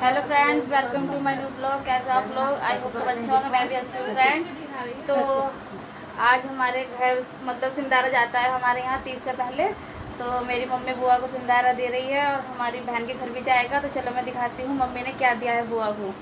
Hello friends, welcome to my new blog. कैसे आप लोग? आई होप सब अच्छे होंगे। मैं भी अच्छी हूँ फ्रेंड। तो आज हमारे घर मतलब सिंदारा जाता है हमारे यहाँ 30 से पहले। तो मेरी मम्मी बुआ को सिंदारा दे रही है और हमारी बहन के घर भी जाएगा। तो चलो मैं दिखाती हूँ मम्मी ने क्या दिया है बुआ को।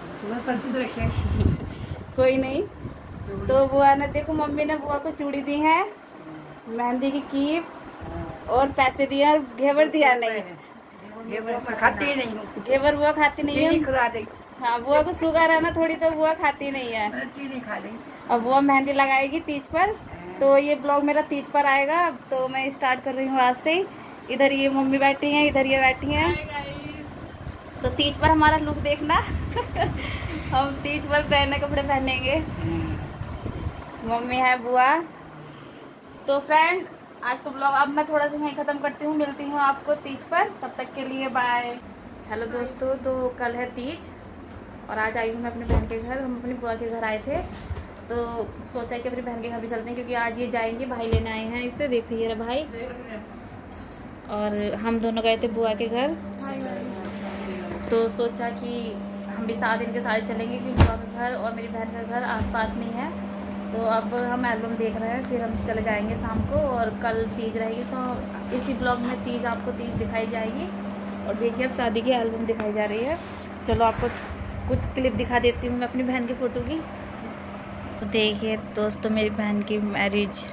कोई नहीं। तो बुआ ने देखो, मम्मी ने बुआ को चूड़ी दी है, मेहंदी की कीप और पैसे दिए और घेवर दिया नहीं। खाती नहीं हूँ, घेवर बुआ खाती नहीं है। हाँ, बुआ को शुगर है ना थोड़ी, तो बुआ खाती नहीं है। चीनी खा ली। अब बुआ मेहंदी लगाएगी तीज पर। तो ये ब्लॉग मेरा तीज पर आएगा। तो मैं स्टार्ट कर रही हूँ आज से ही। इधर ये मम्मी बैठी हैं, इधर ये बैठी हैं। तो तीज पर हमारा लुक देखना। हम तीज पर नए नए कपड़े पहनेंगे। मम्मी है, बुआ। तो फ्रेंड, आज का ब्लॉग अब मैं थोड़ा सा यहीं ख़त्म करती हूँ। मिलती हूँ आपको तीज पर, तब तक के लिए बाय। हेलो दोस्तों, तो कल है तीज और आज आई हूँ मैं अपने बहन के घर। हम अपनी बुआ के घर आए थे, तो सोचा कि अपनी बहन के घर भी चलते हैं, क्योंकि आज ये जाएंगे, भाई लेने आए हैं इसे। देखिए ये भाई, और हम दोनों गए थे बुआ के घर। तो सोचा कि हम भी साथ इनके साथ चलेंगे, क्योंकि बुआ का घर और मेरी बहन का घर आसपास में ही है। तो अब हम एल्बम देख रहे हैं, फिर हम चले जाएंगे शाम को। और कल तीज रहेगी, तो इसी ब्लॉग में तीज आपको तीज दिखाई जाएगी। और देखिए अब शादी की एल्बम दिखाई जा रही है। चलो आपको कुछ क्लिप दिखा देती हूँ मैं अपनी बहन की फ़ोटो की। तो देखिए दोस्तों, मेरी बहन की मैरिज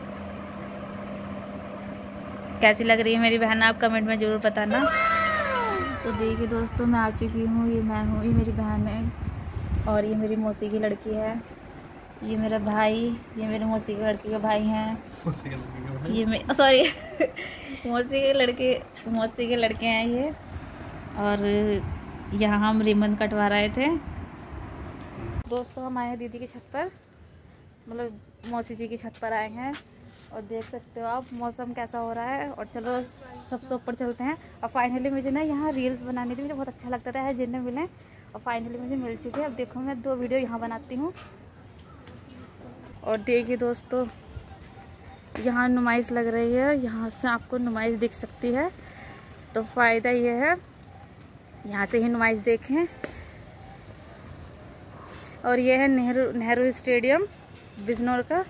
कैसी लग रही है मेरी बहन, आप कमेंट में ज़रूर बताना। तो देखिए दोस्तों, मैं आ चुकी हूँ। ये मैं हूँ, ये मेरी बहन है और ये मेरी मौसी की लड़की है। ये मेरा भाई, ये मेरे मौसी के लड़के के भाई हैं। ये मैं सॉरी मौसी के लड़के हैं ये। और यहाँ हम रिबन कटवा रहे थे। दोस्तों हम आए हैं दीदी की छत पर, मतलब मौसी जी की छत पर आए हैं। और देख सकते हो आप मौसम कैसा हो रहा है। और चलो सबसे ऊपर चलते हैं। और फाइनली मुझे ना यहाँ रील्स बनाने की मुझे बहुत अच्छा लगता था, जिन्हें मिले। और फाइनली मुझे मिल चुकी है। अब देखो मैं 2 वीडियो यहाँ बनाती हूँ। और देखिए दोस्तों, यहाँ नुमाइश लग रही है, यहाँ से आपको नुमाइश दिख सकती है। तो फ़ायदा ये है, यहाँ से ही नुमाइश देखें। और ये है नेहरू स्टेडियम बिजनौर का।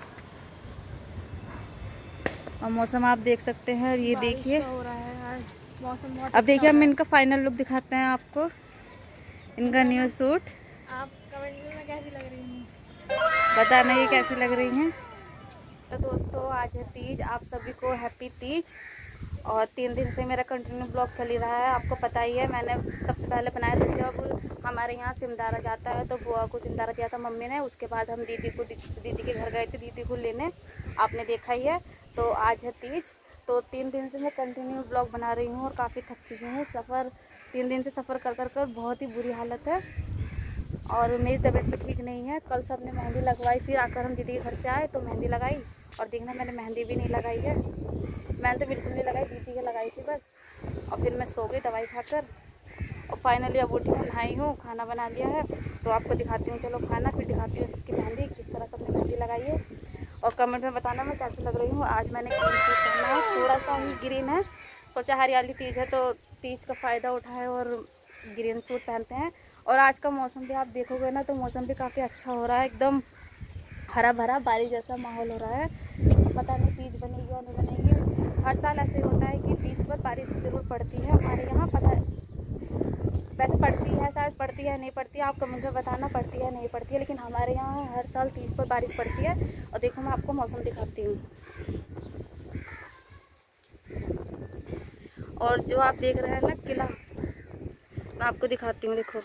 और मौसम आप देख सकते हैं। और ये देखिए हो रहा है आज मौसम बहुत। अब देखिए हम इनका फाइनल लुक दिखाते हैं आपको, इनका न्यू सूट। आप कमेंट में कैसी लग रही हूँ बताना ये कैसी लग रही हैं। तो दोस्तों आज है तीज, आप सभी को हैप्पी तीज। और 3 दिन से मेरा कंटिन्यू ब्लॉग चल ही रहा है, आपको पता ही है। मैंने सबसे पहले बनाया था जब हमारे यहाँ सिंदारा जाता है, तो बुआ को सिंदारा दिया था मम्मी ने। उसके बाद हम दीदी के घर गए थे दीदी को लेने, आपने देखा ही है। तो आज है तीज। तो 3 दिन से मैं कंटिन्यू ब्लॉग बना रही हूँ और काफ़ी थक चुकी हूँ। 3 दिन से सफ़र कर कर कर बहुत ही बुरी हालत है। और मेरी तबीयत भी ठीक नहीं है। कल सबने मेहंदी लगवाई, फिर आकर हम दीदी के घर से आए तो मेहंदी लगाई। और देखना मैंने मेहंदी भी नहीं लगाई है, मैंने तो बिल्कुल नहीं लगाई, दीदी के लगाई थी बस। और फिर मैं सो गई दवाई खाकर। और फाइनली अब उठी हूँ, नहाई हूँ, खाना बना लिया है। तो आपको दिखाती हूँ, चलो खाना, फिर दिखाती हूँ सबकी मेहंदी, किस तरह सबने मेहंदी लगाई है। और कमेंट में बताना मैं कैसी लग रही हूँ। आज मैंने ग्रीन सूट पहना है, थोड़ा सा ही ग्रीन है। सोचा हरियाली तीज है तो तीज का फ़ायदा उठाए और ग्रीन सूट पहनते हैं। और आज का मौसम भी आप देखोगे ना, तो मौसम भी काफ़ी अच्छा हो रहा है, एकदम हरा भरा बारिश जैसा माहौल हो रहा है। पता नहीं तीज बनेगी और नहीं बनेगी। हर साल ऐसे होता है कि तीज पर बारिश ज़रूर पड़ती है हमारे यहाँ। पता है वैसे पड़ती है, शायद पड़ती है नहीं पड़ती है, आप कमेंट में बताना पड़ती है नहीं पड़ती है। लेकिन हमारे यहाँ हर साल तीज पर बारिश पड़ती है। और देखो मैं आपको मौसम दिखाती हूँ। और जो आप देख रहे हैं ना किला, मैं आपको दिखाती हूँ। देखो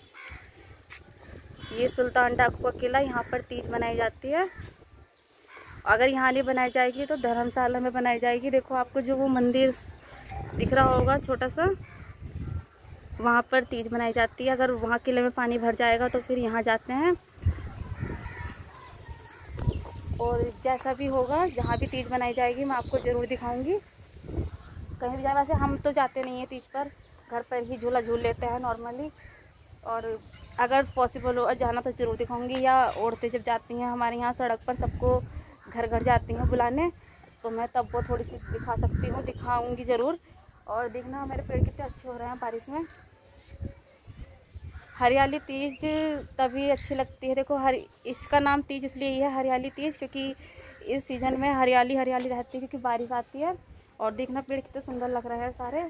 ये सुल्तान डाकू का किला, यहाँ पर तीज बनाई जाती है। अगर यहाँ नहीं बनाई जाएगी तो धर्मशाला में बनाई जाएगी। देखो आपको जो वो मंदिर दिख रहा होगा छोटा सा, वहाँ पर तीज बनाई जाती है। अगर वहाँ किले में पानी भर जाएगा तो फिर यहाँ जाते हैं। और जैसा भी होगा, जहाँ भी तीज बनाई जाएगी मैं आपको ज़रूर दिखाऊंगी। कहीं भी जाए, वैसे हम तो जाते नहीं हैं तीज पर, घर पर ही झूला झूल लेते हैं नॉर्मली। और अगर पॉसिबल हो जाना तो ज़रूर दिखाऊंगी। या औरतें जब जाती हैं हमारे यहाँ सड़क पर, सबको घर घर जाती हैं बुलाने, तो मैं तब वो थोड़ी सी दिखा सकती हूँ, दिखाऊंगी ज़रूर। और देखना मेरे पेड़ कितने अच्छे हो रहे हैं बारिश में। हरियाली तीज तभी अच्छी लगती है। देखो इसका नाम तीज इसलिए ही है हरियाली तीज, क्योंकि इस सीज़न में हरियाली हरियाली रहती है, क्योंकि बारिश आती है। और देखना पेड़ कितने सुंदर लग रहे हैं सारे।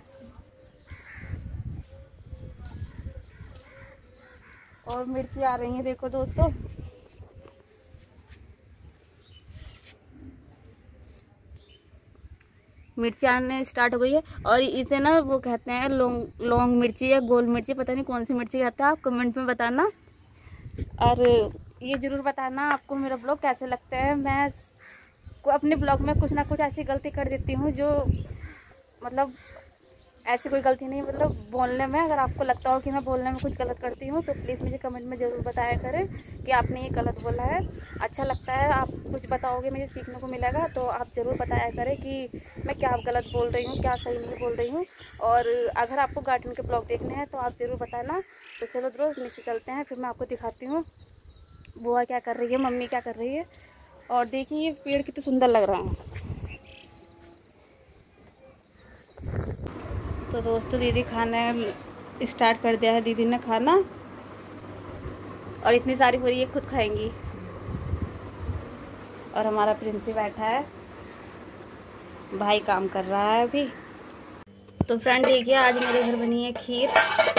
और मिर्ची आ रही है देखो दोस्तों, मिर्ची आने स्टार्ट हो गई है। और इसे ना वो कहते हैं लौंग मिर्ची या गोल मिर्ची, पता नहीं कौन सी मिर्ची कहते हैं, आप कमेंट में बताना। और ये ज़रूर बताना आपको मेरा ब्लॉग कैसे लगता है। मैं अपने ब्लॉग में कुछ ना कुछ ऐसी गलती कर देती हूँ जो मतलब ऐसी कोई गलती नहीं, मतलब बोलने में अगर आपको लगता हो कि मैं बोलने में कुछ गलत करती हूँ तो प्लीज़ मुझे कमेंट में ज़रूर बताया करें कि आपने ये गलत बोला है। अच्छा लगता है, आप कुछ बताओगे मुझे सीखने को मिलेगा, तो आप ज़रूर बताया करें कि मैं क्या गलत बोल रही हूँ, क्या सही नहीं बोल रही हूँ। और अगर आपको गार्डन के ब्लॉग देखने हैं तो आप ज़रूर बताना। तो चलो दोस्त नीचे चलते हैं, फिर मैं आपको दिखाती हूँ बुआ क्या कर रही है, मम्मी क्या कर रही है। और देखिए ये पेड़ कितने सुंदर लग रहा है। तो दोस्तों दीदी खाना स्टार्ट कर दिया है, दीदी ने खाना। और इतनी सारी पूरी ये खुद खाएंगी। और हमारा प्रिंसी बैठा है, भाई काम कर रहा है अभी। तो फ्रेंड देखिए आज मेरे घर बनी है खीर,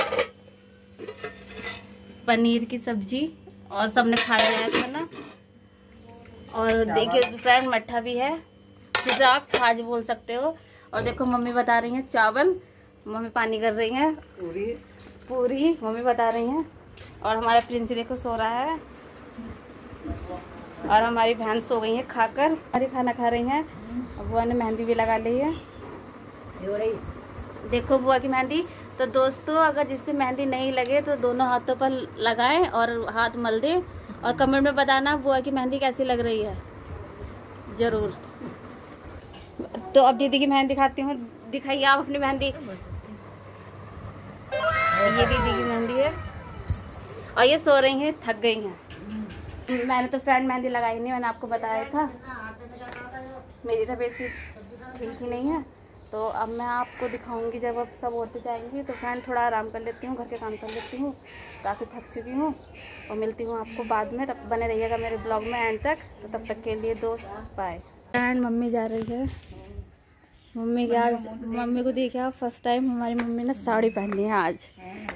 पनीर की सब्जी, और सबने खा लिया है खाना। और देखिए फ्रेंड मट्ठा भी है, जिसे आप छाछ बोल सकते हो। और देखो मम्मी बता रही हैं चावल, मम्मी पानी कर रही हैं, पूरी मम्मी बता रही हैं। और हमारा प्रिंसी देखो सो रहा है, और हमारी बहन सो गई है खाकर, हमारी खाना खा रही हैं। बुआ ने मेहंदी भी लगा ली है, देखो बुआ की मेहंदी। तो दोस्तों अगर जिससे मेहंदी नहीं लगे तो दोनों हाथों पर लगाएं और हाथ मल दें, और कमेंट में बताना बुआ की मेहंदी कैसी लग रही है ज़रूर। तो अब दीदी की मेहंदी दिखाती हूँ, दिखाइए आप अपनी मेहंदी। ये दीदी की मेहंदी है, और ये सो रही हैं, थक गई हैं। मैंने तो फ्रेंड मेहंदी लगाई नहीं, मैंने आपको बताया था मेरी तबीयत ठीक ही नहीं है। तो अब मैं आपको दिखाऊंगी जब अब सब औरतें जाएंगी। तो फ्रेंड थोड़ा आराम कर लेती हूँ, घर के काम कर लेती हूँ, काफ़ी थक चुकी हूँ। और मिलती हूँ आपको बाद में, तब बने रहिएगा मेरे ब्लॉग में एंड तक। तो तब तक के लिए दोस्त बाय। फ्रेंड मम्मी जा रही है, मम्मी के आज मम्मी को देखिए आप, फर्स्ट टाइम हमारी मम्मी ने साड़ी पहनी है आज।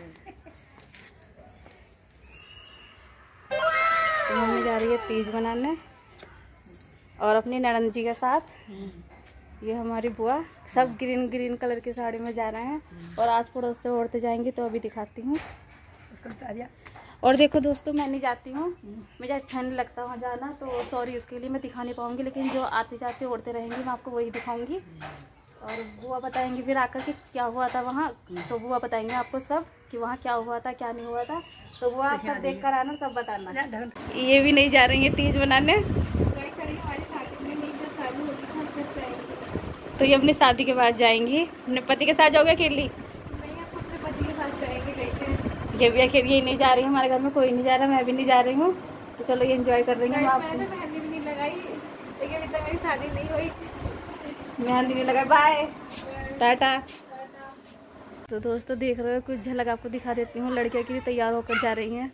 तो मम्मी जा रही है तीज मनाने और अपनी ननद जी के साथ। ये हमारी बुआ, सब ग्रीन ग्रीन कलर की साड़ी में जा रहे हैं। और आस पड़ोस से औरतें जाएंगी तो अभी दिखाती हूँ। और देखो दोस्तों मैं नहीं जाती हूँ, मुझे अच्छा नहीं लगता वहाँ जाना, तो सॉरी उसके लिए मैं दिखा नहीं पाऊँगी। लेकिन जो आती जाती औरतें रहेंगी मैं आपको वही दिखाऊँगी। और बुआ बताएंगी फिर आकर के क्या हुआ था वहाँ। तो बुआ बताएंगे आपको सब कि वहाँ क्या हुआ था क्या नहीं हुआ था। तो बुआ आप सब देख कर आना, सब बताना। ये भी नहीं जा रही है तीज मनाने, तो ये अपनी शादी के बाद जाएंगी। अपने पति के साथ जाओगे अकेली? नहीं, आप अपने पति के साथ जाएंगे। देखें ये भी अकेली, ये नहीं जा रही है, हमारे घर में कोई नहीं जा रहा, मैं भी नहीं जा रही हूँ। तो चलो ये एंजॉय कर रही हूँ। मैंने मेहंदी भी नहीं लगाई, लेकिन अभी तक मेरी शादी नहीं हुई। मेहंदी नहीं लगाई, बाय टाटा। तो दोस्तों देख रहे हो, कुछ झलक आपको दिखा देती हूँ। लड़कियाँ की तैयार होकर जा रही हैं।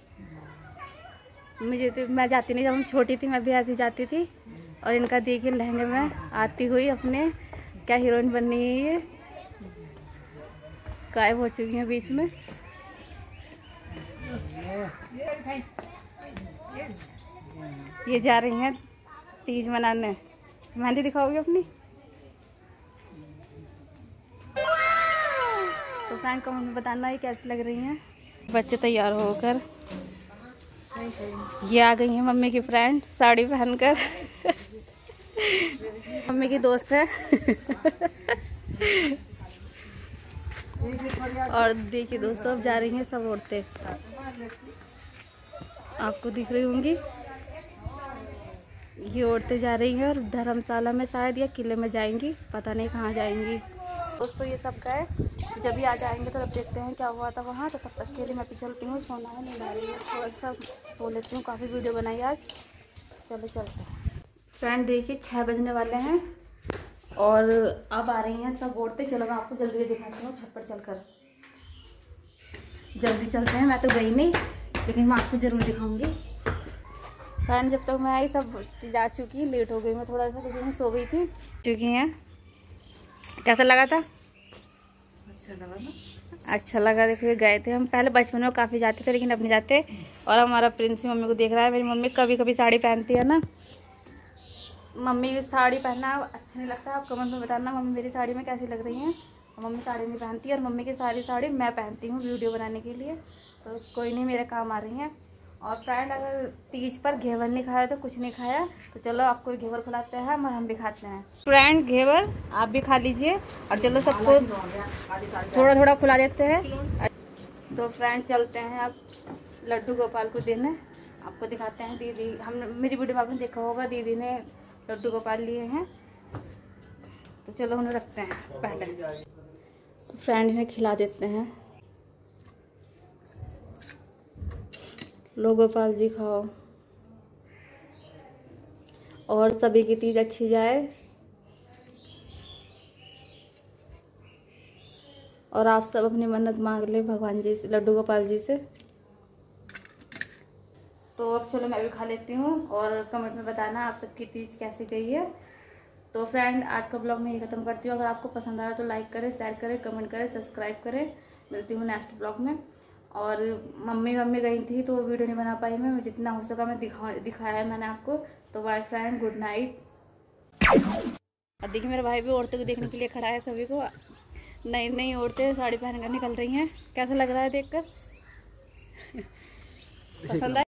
मैं जाती नहीं, जब हम छोटी थी मैं भी ऐसी जाती थी। और इनका देखिए लहंगे में आती हुई अपने, क्या हीरोइन बननी है। ये गायब हो चुकी हैं बीच में। ये जा रही हैं तीज मनाने। मेहंदी दिखाओगे अपनी? तो फ्रेंड कमेंट में बताना ये कैसी लग रही हैं। बच्चे तैयार होकर ये आ गई हैं मम्मी की फ्रेंड साड़ी पहनकर। मम्मी की दोस्त है। और देखिए दोस्तों अब जा रही हैं सब औरतें, आपको दिख रही होंगी। ये औरतें जा रही हैं और धर्मशाला में शायद या किले में जाएंगी, पता नहीं कहाँ जाएंगी। दोस्तों ये सब गए, जब भी आ जाएंगे तो अब देखते हैं क्या हुआ था वहाँ। तो तब तक के लिए मैं भी चलती हूँ, सोना है नहीं आ रही है, थोड़ा सा सो लेती हूँ। काफ़ी वीडियो बनाई आज, चलो चलते हैं। फ्रेंड देखिए 6 बजने वाले हैं और अब आ रही हैं सब औरतें। चलो मैं आपको जल्दी दिखाती हूँ छत पर चलकर। जल्दी चलते हैं। मैं तो गई नहीं, लेकिन मैं आपको ज़रूर दिखाऊंगी। फ्रेंड जब तक मैं आई सब जा चुकी, लेट हो गई मैं थोड़ा सा, क्योंकि मैं सो गई थी। चुकी हैं। कैसा लगा था? अच्छा लगा ना? अच्छा लगा। देखिए गए थे हम पहले बचपन में काफ़ी जाते थे, लेकिन अब नहीं जाते। और हमारा प्रिंस मम्मी को देख रहा है। मेरी मम्मी कभी कभी साड़ी पहनती है ना, मम्मी साड़ी पहनना अच्छा नहीं लगता। आप कमेंट में बताना मम्मी मेरी साड़ी में कैसी लग रही हैं। मम्मी साड़ी नहीं पहनती और मम्मी की सारी साड़ी मैं पहनती हूँ वीडियो बनाने के लिए, तो कोई नहीं मेरे काम आ रही हैं। और फ्रेंड अगर तीज पर घेवर नहीं खाया तो कुछ नहीं खाया, तो चलो आपको घेवर खिलाते हैं और हम भी खाते हैं। फ्रेंड घेवर आप भी खा लीजिए और चलो सबको थोड़ा थोड़ा खिला देते हैं। तो फ्रेंड चलते हैं अब लड्डू गोपाल को देने, आपको दिखाते हैं। दीदी हम मेरी वीडियो में आपने देखा होगा, दीदी ने लड्डू गोपाल लिए हैं, तो चलो उन्हें रखते हैं पहले। तो फ्रेंड इन्हें खिला देते हैं। लो गोपाल जी खाओ, और सभी की तीज अच्छी जाए और आप सब अपनी मन्नत मांग ले भगवान जी से, लड्डू गोपाल जी से। तो अब चलो मैं भी खा लेती हूँ और कमेंट में बताना आप सबकी तीज कैसी गई है। तो फ्रेंड आज का ब्लॉग मैं ये खत्म करती हूँ। अगर आपको पसंद आया तो लाइक करें, शेयर करें, कमेंट करें, सब्सक्राइब करें। मिलती हूँ नेक्स्ट ब्लॉग में। और मम्मी गई थी तो वीडियो नहीं बना पाई मैं, जितना हो सका मैं दिखाया है मैंने आपको। तो बाय फ्रेंड, गुड नाइट। और देखिए मेरा भाई भी औरतों को देखने के लिए खड़ा है। सभी को नई नई औरतें साड़ी पहन कर निकल रही हैं। कैसा लग रहा है देखकर? पसंद आया?